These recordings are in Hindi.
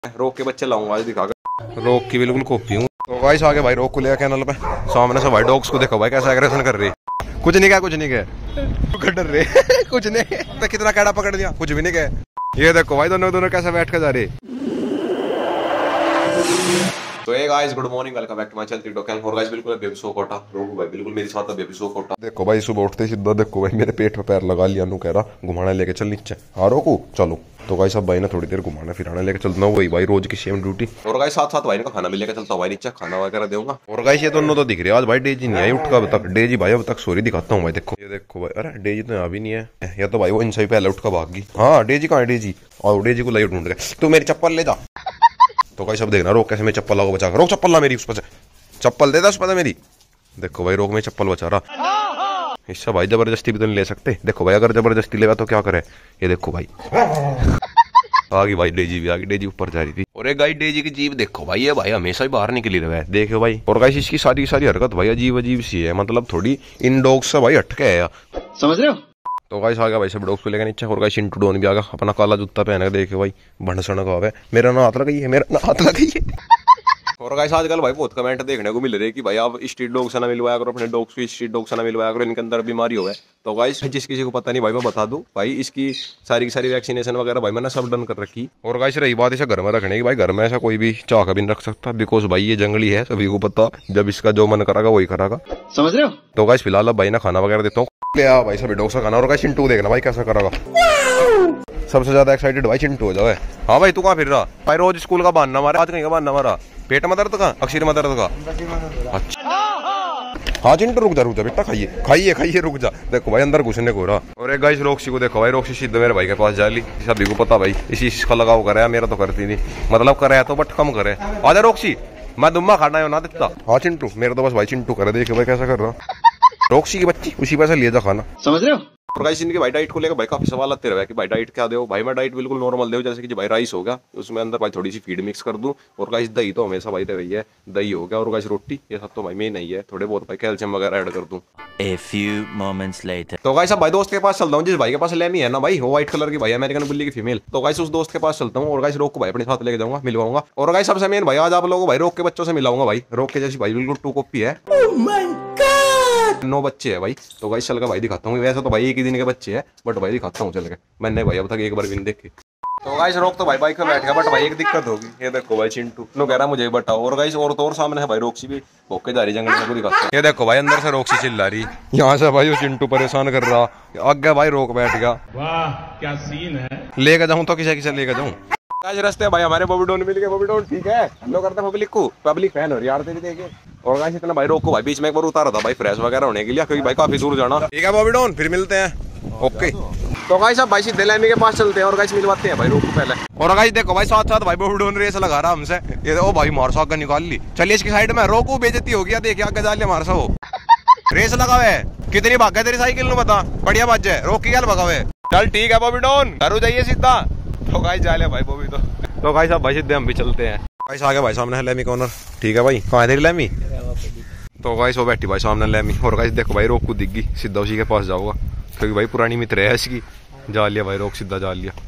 रोक के बच्चे लाऊंगा आज दिखा कर। रोक की बिल्कुल कॉपी हूँ। तो गाइस आगे भाई रोक को लिया कैनल पे, सामने से भाई डॉग्स को देखो भाई कैसा एग्रेशन कर रही है। कुछ नहीं क्या डर रहे कुछ नहीं तो कितना कैड़ा पकड़ दिया, कुछ भी नहीं कहे। ये देखो भाई दोनों कैसे बैठ कर जा रहे। तो hey guys good morning, welcome back to my channel TikTok. और गाइस बिल्कुल बेबी सो कोटा रोहू भाई बिल्कुल मेरे साथ बेबी सो कोटा। देखो भाई सुबह उठते सीधा देखो भाई मेरे पेट पे पैर लगा लिया, नु कह रहा घुमाने लेके चल नीचे। हाँ रोकू चलो। तो गाइस अब भाई ना थोड़ी देर घुमाने फिराने लेके चलता हूँ, वही भाई रोज की सेम ड्यूटी। और गाइस साथ साथ भाई का खाना भी लेके चलता हूँ भाई, नीचे खाना वगैरह दूंगा। और गाइस ये दोनों तो दिख रहे हैं आज भाई। डेजी नहीं आई उठ का अब तक, डेजी भाई अब तक सॉरी दिखाता हूँ भाई। देखो ये देखो भाई, अरे डेजी तो यहाँ भी नहीं है, या तो भाई वो इनसे पहले उठ का भाग गई। हाँ डेजी कहाँ है, डेजी और डेजी को लाई ढूंढ रहे। तू मेरी चप्पल ले जा। तो गाइस अब देखना रोक कैसे मैं चप्पल लागू बचा कर। रोक चप्पल ला मेरी, उस पर से चप्पल दे दस पता मेरी। देखो भाई रोक में चप्पल बचा रहा। इससे भाई जबरदस्ती भी तो नहीं ले सकते। देखो भाई अगर जबरदस्ती लेगा तो क्या करे। ये देखो भाई आगे भाई डेजी भी आगे, डेजी ऊपर जा रही थी। और एक गाइस डेजी की जीभ देखो भाई, ये भाई हमेशा ही बाहर निकली रहा है देखो भाई। और गाइस इसकी सारी हरकत भाई अजीब अजीब सी है, मतलब थोड़ी इन डॉग्स से भाई हटके है, समझ रहे हो। तो गाइस आ गया भाई सब डॉग्स को लेकर नीचे। और गाइस चिंटू डॉन भी आ गया अपना काला जूता पहन के। देखो भाई भंडसण का है, मेरा ना हाथ लगा है, मेरा ना हाथ लगा है। और गाइस आजकल भाई बहुत कमेंट देखने को मिल रहे हैं कि भाई आप स्ट्रीट डॉग से ना मिलवाया करो, अपने डॉग्स को स्ट्रीट डॉग से ना मिलवाया करो, इनके अंदर बीमारी हो है। तो गाइस जिस किसी को पता नहीं भाई मैं बता दूं भाई, इसकी सारी की सारी वैक्सीनेशन वगैरह भाई मैंने सब डन कर रखी। और गाइस रही बात इसे घर में रखने की, भाई घर में ऐसा कोई भी चाह का भी नहीं रख सकता, बिकॉज भाई ये जंगली है, सभी को पता। जब इसका जो मन करेगा वही करेगा, समझ रहे हो। तो गाइस फिलहाल अब भाई ना खाना वगैरह देता हूँ भाई सभी डॉग्स का खाना। और गाइस चिंटू देखना भाई कैसा करेगा। सबसे ज्यादा एक्साइटेड भाई चिंटू हो जाए। हाँ भाई तू कहाँ फिर रहा भाई, रोज स्कूल का बहाना मारा, आज कहीं का बहाना मारा। पेट में दर्द का, अक्षर में दर्द का। अच्छा हाँ चिंटू रुक जा बेटा, खाइए रुक जा। देखो भाई अंदर घुसने को रहा। और एक गाइस रोक्सी को देखो भाई, रोक्सी सीधे मेरे भाई के पास जा ली। सभी को पता भाई इसी का लगाव करे, मेरा तो करती नहीं, मतलब करे तो बट कम करे। आजा रोक्सी मैं दुम्मा खाना है ना देता। हाँ चिंटू मेरा तो बस भाई चिंटू करे, देखो भाई कैसा कर रहा। रोक्सी की बच्ची उसी पैसे लिए जा खाना, समझ रहे हो। और गाइस इनके भाई डाइट को लेकर भाई काफी सवाल आते रहे कि भाई डाइट क्या दो। भाई मैं डाइट बिल्कुल नॉर्मल दे, जैसे कि भाई राइस होगा उसमें अंदर भाई थोड़ी सी फीड मिक्स कर दूं। और गाइस दही तो हमेशा भाई रही है, दही हो गया। और गाइस रोटी ये सब तो भाई मेन नहीं है, थोड़े बहुत भाई कैल्शियम वगैरह ऐड कर दूं। A few moments later. तो गाइस अब भाई दोस्त के पास चलता हूँ, जिस भाई के पास लैमी है ना भाई, वो व्हाइट कलर की भाई अमेरिकन बुल्ली की फीमेल। तो गाइस उस दोस्त के पास चलता हूँ और गाइस रोक को भाई अपने साथ लेके जाऊंगा, मिलवाऊंगा। और गाइस सबसे मेन भाई आज आप लोगों को भाई रोक के बच्चों से मिलाऊंगा भाई। रोक के जैसी भाई बिल्कुल टू कॉपी है। 9 बच्चे हैं भाई। तो गाइस चल के भाई दिखाता हूँ, वैसे तो भाई एक ही दिन के बच्चे हैं, बट भाई दिखाता हूँ चल के। मैंने भाई अब तक एक बार भी नहीं देखे। तो गाइस रोक तो भाई बाइक पे बैठ गया, बट भाई एक दिक्कत होगी। ये देखो भाई चिंटू नो कह रहा मुझे बताओ। और गाइस और तो और सामने है भाई रोक्सी भी भोके जा रही जंगल में, को दिखाता हूं। ये देखो भाई अंदर से रोक्सी चिल्ला रही, यहाँ से भाई वो चिंटू परेशान कर रहा। आगे भाई रोक बैठ गया। वाह क्या सीन है। लेकर जाऊं तो किसे लेकर जाऊं। आज रास्ते भाई हमारे बॉबी डॉन मिल गए। बॉबी डॉन ठीक है, हम लोग करते हैं पब्लिक को, पब्लिक फैन हो रही यार तेरी देखे। और गाइस इतना भाई रोक को भाई बीच में एक बार उतारा था भाई फ्रेश वगैरह होने के लिए, क्योंकि भाई काफी दूर जाना। ठीक है बॉबी डॉन फिर मिलते हैं, ओके। तो गाइस अब भाई सीधे लैमी के पास चलते हैं और गाइस मिलवाते हैं भाई रोक को पहले। और गाइस देखो भाई साथ साथ भाई बॉबी डॉन रेस लगा रहा हमसे। ये ओ भाई मार साग निकाल ली। चलिए इसकी साइड में रोको, बेइज्जती हो गया। देखिए आगे जा लिया मार सा, वो रेस लगा हुआ है। कितनी भाग है तेरी साइकिल नु बता, बढ़िया बात है। रोक की भगा हुए। चल ठीक है बॉबी डॉन घर जाइए सीधा। तो गाइस जा ले भाई बॉबी। तो गाइस अब भाई सीधे हम भी चलते हैं। गाइस आगे भाई सामने है लैमी कॉर्नर। ठीक है भाई कहाँ है तेरी लैमी। तो गाइस वो बैठी भाई सामने लैमी। और गाइस देखो भाई रोक को दिख गई, सीधा उसी के पास जाऊंगा, क्योंकि भाई पुरानी मित्र है इसकी। जा लिया भाई रोक, सीधा जा लिया।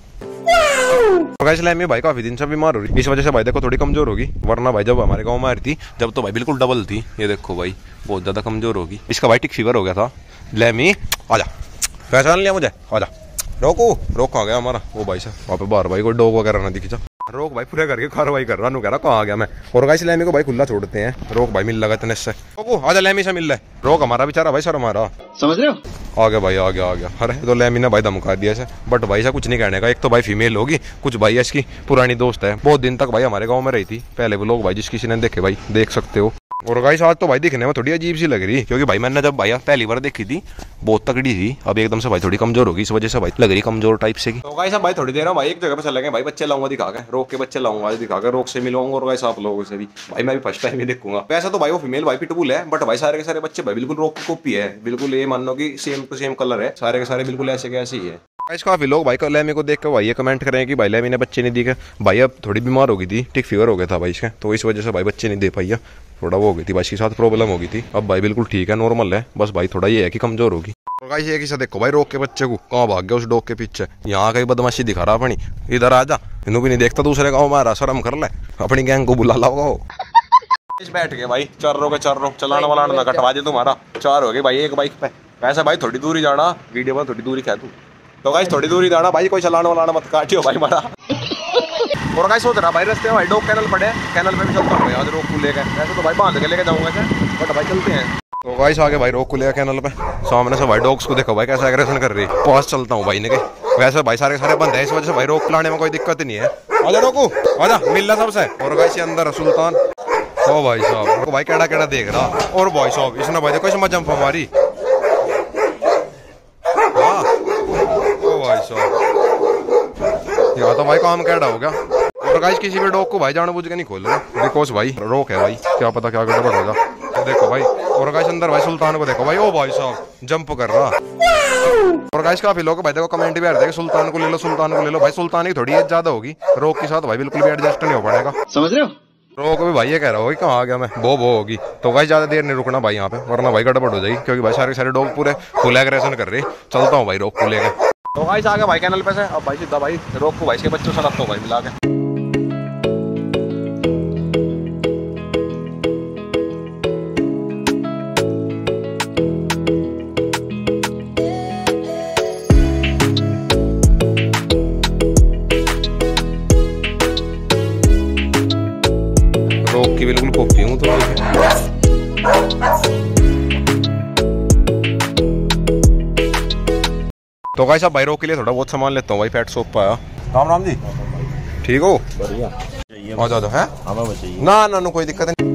तो गाइस लैमी भाई काफी दिन से बीमार हो रही, इस वजह से भाई देखो थोड़ी कमजोर होगी। वरना भाई जब हमारे गाँव में आ रही थी जब तो भाई बिल्कुल डबल थी। ये देखो भाई बहुत ज्यादा कमजोर होगी। इसका भाई टिक फीवर हो गया था। लैमी आजा, पहचान लिया मुझे, आजा। रोको रोक आ गया हमारा वो भाई साहब वहाँ पे बाहर भाई कोई डॉग वगैरह ना दिखी जा। रोक भाई पूरे करके कार्रवाई कर रहा, कह रहा कहाँ आ गया मैं। और गाइस लैमी को भाई खुला छोड़ते हैं। रोक भाई मिल लगा इतने से, आजा लैमी से मिल रहा है। रोक हमारा बेचारा भाई सर हमारा, समझ रहे हो। आ गया भाई आ गया। अरे तो लैमी ने भाई धमका दिया ऐसे, बट भाई से कुछ नहीं कहने का। एक तो भाई फीमेल होगी, कुछ भाई इसकी पुरानी दोस्त है, बहुत दिन तक भाई हमारे गाँव में रही थी। पहले वो लोग भाई जिस किसी ने देखे भाई देख सकते हो। और गाइस आज तो भाई दिखने में थोड़ी अजीब सी लग रही, क्योंकि भाई मैंने जब भाई पहली बार देखी थी बहुत तगड़ी थी, अब एकदम से भाई थोड़ी कमजोर होगी, इस वजह से भाई लग रही कमजोर टाइप से की। तो गाइस अब भाई थोड़ी देर में भाई एक जगह पे चले गए भाई, बच्चे लाऊंगा दिखा के। रोक के बच्चे लाऊंगा दिखा के, रोक से मिलवाऊंगा। और गाइस आप लोगों से भी भाई मैं भी फर्स्ट टाइम ही देखूंगा। वैसे तो भाई वो फीमेल भाई पिटबुल है, बट भाई सारे के सारे बच्चे भाई बिल्कुल रोक की कॉपी है। बिल्कुल ये मान लो कि सेम टू सेम कलर है, सारे के सारे बिल्कुल ऐसे के ऐसे ही है। गाइस काफी लोग भाई लैमी को देख कर भाई ये कमेंट कर रहे हैं कि भाई लैमी ने बच्चे नहीं दिखे। भाई अब थोड़ी बीमार हो गई थी, टिक फीवर हो गया था भाई इसके, तो इस वजह से भाई बच्चे नहीं दे पाई है। थोड़ा वो हो गई थी भाई इसके साथ प्रॉब्लम हो गई थी। अब भाई बिल्कुल ठीक है, नॉर्मल है, बस भाई थोड़ा ये है कि कमजोर होगी। और गाइस एक ही से देखो भाई रोक के बच्चे को कहाँ भाग गया उस डॉग के पीछे। यहाँ कहीं बदमाशी दिखा रहा अपनी, इधर आ जा, इन्हों भी नहीं देखता दूसरे गाँव में, शर्म कर ले, अपनी गैंग को बुला लाओ। बैठ गए भाई, चार चलाना वाला ना कटवा दे तुम्हारा। 4 हो गए भाई एक बाइक पे। वैसे भाई थोड़ी दूरी जाना, वीडियो में थोड़ी दूरी कह तू तो गाइस, थोड़ी दूरी जाना भाई, कोई चलाना वाला मत काटियो भाई हमारा। और गाइस सोच रहा भाई रास्ते में भाई डॉग कैनल पड़े, कैनल पे भी चलता हूँ आज रोक को लेकर। वैसे तो भाई बांध के लेके जाऊंगा बट भाई चलते हैं। तो गाइस आगे भाई रोक को लेकर कैनल पे, सामने से भाई डॉग्स को देखो भाई कैसा एग्रेशन कर रही है। पास चलता हूँ भाई ने के, वैसे भाई सारे बंद है, इस वजह से भाई रोक लाने में कोई दिक्कत नहीं है। आजा रोकू, आजा मिल रहा सबसे। और गाइस अंदर सुल्तान, ओ भाई साहब को भाई केड़ा देख रहा। और भाई साहब इसने भाई देखो इसमें जंप हमारी, ओ भाई साहब यहाँ तो भाई काम कैडा हो गया। और गाइस किसी भी डॉग को भाई जानबूझ के नहीं खोल रहे, बिकॉज भाई रोक है भाई, क्या पता क्या गड़बड़ हो जा। देखो भाई, और गाइस अंदर भाई सुल्तान को देखो भाई, ओ भाई साहब जंप कर रहा। और गाइस काफी लोग भाई देखो कमेंट भी आ रहे थे सुल्तान को ले लो, सुल्तान को ले लो। भाई सुल्तान की थोड़ी एज ज्यादा होगी, रोक के साथ भाई बिल्कुल भी एडजस्ट नहीं हो पाएगा, समझ रहे हो। रोक भी भाई ये कह रहा होगी कहाँ आ गया मैं, बो होगी। तो भाई ज्यादा देर नहीं रुकना भाई यहाँ पे, वरना भाई गड़बड़ हो जाएगी, क्योंकि भाई सारे डॉग पूरे फुल एग्रेशन कर रहे। चलता हूँ भाई रोक को लेकर। तो गाइस आ गया भाई कैनल पे से, अब भाई सीधा भाई रोक को भाई के बच्चों से लगता हूँ भाई मिला के। रोक की बिल्कुल कॉपी हूँ तो गाइस अब भाई रोक के लिए थोड़ा बहुत सामान लेता हूँ भाई, पेट शॉप पाया। राम जी, ठीक हो? बढ़िया। आ जाओ है ना कोई दिक्कत नहीं।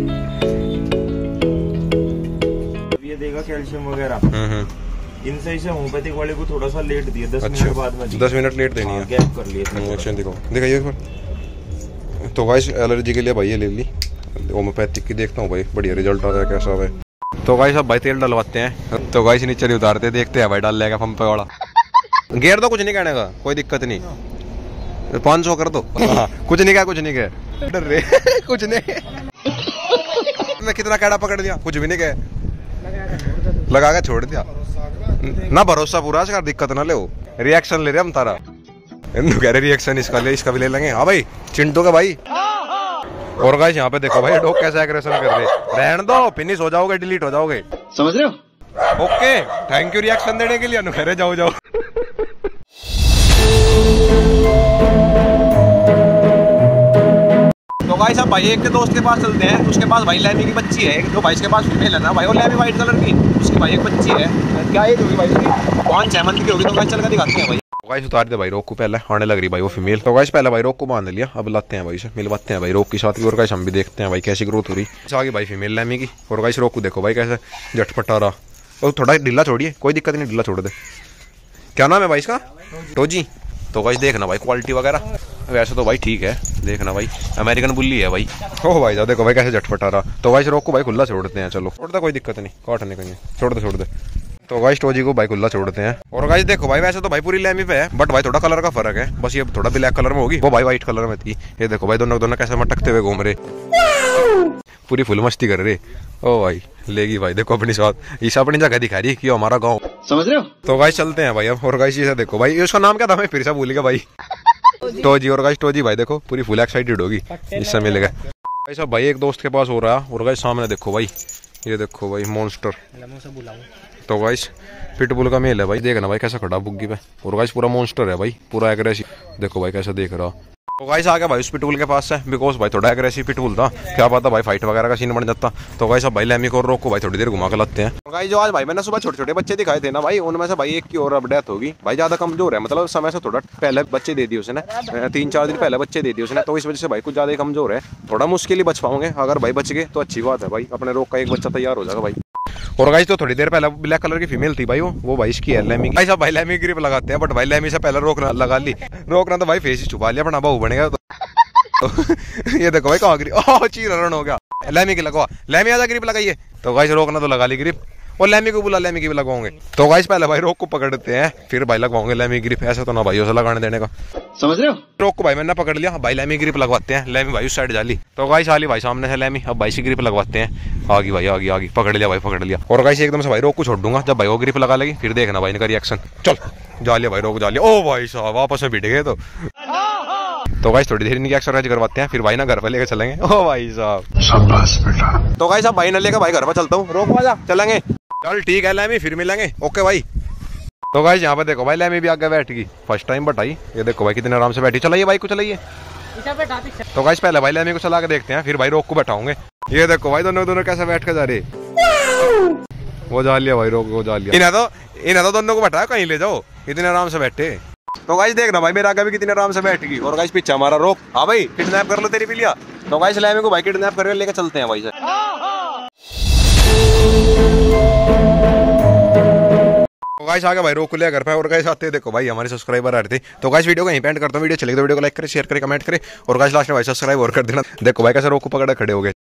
ये देगा कैल्शियम वगैरह, इनसे इसे होम्योपैथिक वाले को थोड़ा सा लेट दिया, 10 मिनट बाद में 10 मिनट लेट देनी है, गैप कर लिए। अच्छा दिखाइए एक बार। तो गाइस एलर्जी के लिए भाई ये ले ली होम्योपैथिक की, देखता हूँ भाई बढ़िया रिजल्ट आ रहा है कैसा है। तो गाइस अब भाई तेल डलवाते हैं। तो गाइस नीचे नहीं उतारते, देखते हैं भाई डाल लेगा पंप वाला। गेयर तो कुछ नहीं कहने का, कोई दिक्कत नहीं, 500 कर दो। कुछ नहीं कह डर रहे कुछ नहीं। मैं कितना कैड़ा पकड़ दिया, कुछ भी नहीं कह, लगा के छोड़ दिया ना। भरोसा पूरा कर, दिक्कत ना ले, रिएक्शन ले रहे हम तारा, कह रहे रिएक्शन इसका भी ले लेंगे। हाँ भाई चिंटू का भाई। और गाइस यहाँ पे देखो भाई डॉग कैसे एग्रेशन कर रहे, रहने दो फिनिश हो जाओगे, डिलीट हो जाओगे, समझ रहे हो। ओके थैंक यू रिएक्शन देने के लिए, अनुखरे जाओ। तो गाइस अब भाई एक के दोस्त के पास चलते हैं, उसके पास भाई लैमी की बच्ची है, जो भाई इसके पास फीमेल है ना भाई, वो लैमी व्हाइट कलर की, उसकी भाई एक बच्ची है। क्या एज होगी भाई उसकी? 5-6 मंथ की होगी। तो गाइस चल के दिखाते हैं भाई। गाइस उतार दे भाई रोक को, पहले आने लग रही भाई वो फीमेल। तो गाइस पहले भाई रोक को बांध लिया, अब लाते हैं भाई से मिलवाते हैं भाई रोक की साथ की। और गाइस हम भी देखते हैं भाई कैसी ग्रोथ हो रही। आगे भाई फीमेल लैमी की। और गाइस रोक को देखो भाई कैसे झटपटा रहा, और थोड़ा ढीला छोड़िए, कोई दिक्कत नहीं, ढीला छोड़ दे। क्या नाम है भाई इसका? टोजी। तो गाइस देखना भाई क्वालिटी वगैरह, वैसे तो भाई ठीक है, देखना भाई अमेरिकन बुल्ली है भाई। हो भाई देखो भाई कैसे झटपटा रहा। तो गाइस रोक को भाई खुला छोड़ते हैं, चलो छोड़ दे, कोई दिक्कत नहीं, काटने का नहीं, छोड़ दे। तो गाइस टोजी को भाई खुला छोड़ते हैं। और गाइस देखो भाई वैसे तो भाई पूरी लैमी पे है, बट भाई थोड़ा कलर का फर्क है, बस ये थोड़ा ब्लैक कलर में होगी, वो भाई व्हाइट कलर में थी। ये देखो भाई दोनों कैसे मटकते हुए घूम रहे, पूरी फुल मस्ती कर रहे। ओ भाई लेगी भाई देखो अपनी साथ, ईसा अपनी जगह दिखा रही है कि हमारा गाँव, समझ रहे हो। तो गाइस चलते हैं भाई अब। और गाइस ये देखो भाई, इसका नाम क्या था मैं फिर से भूल गया भाई, टोजी। और गाइस टोजी भाई देखो पूरी फुल एक्साइटेड होगी, इससे मिलेगा। गाइस अब भाई एक दोस्त के पास हो रहा है। और गाइस सामने देखो भाई, ये देखो भाई मॉन्स्टर। तो गाइस पिटबुल का मेल है भाई, देखना भाई कैसा खड़ा बुग्गी पे। और गाइस पूरा मॉन्स्टर है भाई, पूरा एग्रेसिव, देखो भाई कैसा देख रहा। तो गाइस आ गया भाई उस पिटबुल के पास से, बिकॉज भाई थोड़ा एग्रेसिव पिटबुल था, क्या पता भाई फाइट वगैरह का सीन बन जाता। तो गाइस अब भाई लैमी को और रोक को भाई थोड़ी देर घुमा कर लाते हैं। तो गाइस जो आज भाई मैंने सुबह छोटे बच्चे दिखाए थे ना भाई, उनमें से भाई एक की और अब डेथ होगी भाई, ज्यादा कमजोर है, मतलब समय से थोड़ा पहले बच्चे दे दिए उसने, 3-4 दिन पहले बच्चे दे दिए उसने, तो इस वजह से भाई कुछ ज्यादा कमजोर है, थोड़ा मुश्किल ही बच पाओगे। अगर भाई बच गए तो अच्छी बात है भाई, अपने रोक का एक बच्चा तैयार हो जाएगा भाई। और गाइस तो थोड़ी देर पहले ब्लैक कलर की फीमेल थी भाई, वो भाई इसकी है लैमी। गाइस अब भाई लैमी की ग्रिप लगाते हैं, बट भाई लैमी से पहले रोक लगा ली, रोकना तो भाई फेस ही छुपा लिया, अपना बहू बनेगा। तो ये देखो भाई कहाँ गिरी, ओह चीर रन हो गया। लैमी की लगवा, लैमी आजा ग्रिप लगाइए। तो गाइस रोकना तो लगा ली ग्रिप, और लैमी को बुला, लैमी की भी लगवाओगे। तो गाइस पहले भाई रोक को पकड़ते हैं, फिर भाई लगवाओगे लैमी ग्रिप। ऐसा तो ना भाई उसे लगाने देने का, समझ रहे हो। रोक को भाई मैंने पकड़ लिया, भाई लैमी ग्रिप लगवाते हैं। लैमी भाई उस साइड जाली। तो गाइस आली भाई सामने से लैमी, अब भाई सी ग्रिप लगवाते हैं। आगी भाई, आगी आगी, पकड़ लिया भाई, पकड़ लिया। और गाइस एकदम से भाई रोक को छोड़ दूंगा, जब भाई वो ग्रिप लगा लेगी फिर देखना भाई इनका रिएक्शन। चल जा लिया भाई, रोक जा लिया। ओ भाई साहब आपस में भिड़ गए। तो गाइस थोड़ी देर इनकी एक्सरसाइज करवाते हैं, फिर भाई ना घर पर लेके चलेंगे। ओ भाई साहब शाबाश बेटा। तो गाइस अब भाई ना लेकर भाई घर पर चलता हूँ। रोक आजा, चलेंगे। चल ठीक है लैमी, फिर मिलेंगे। ओके भाई। तो गाइस यहाँ पे देखो भाई लैमी भी आगे बैठ गई, फर्स्ट टाइम बटाई। ये देखो भाई कितने आराम से बैठी। चलाइए बाइक को, चलाइए। तो गाइस पहले भाई लैमी को चला के देखते हैं, फिर भाई रोक को बैठाऊंगे। ये देखो भाई दोनों कैसे बैठ के जा रहे। वो जा लिया भाई, रोक वो जा लिया। इन्हें तो दोनों को बैठाया, कहीं ले जाओ, इतने आराम से बैठे। तो गाइस देखना भाई मेरा आगे भी कितने आराम से बैठ गई। और गाइस पीछे हमारा रोक। हाँ भाई किडनैप कर लो तेरी पिलिया। तो गाइस लैमी को भाई किडनैप करके लेके चलते हैं भाई से। तो गाइस आगे भाई रोक को लिया घर पे। और गाइस आते हैं देखो भाई हमारे सब्सक्राइबर आ रहे थे। तो गाइस वीडियो को यहीं पे एंड करता हूं। वीडियो चलेगी तो वीडियो को लाइक करें, शेयर करें, कमेंट करें। और गाइस लास्ट में भाई सब्सक्राइब और कर देना। देखो भाई कैसे रोक को पकड़ खड़े हो गए।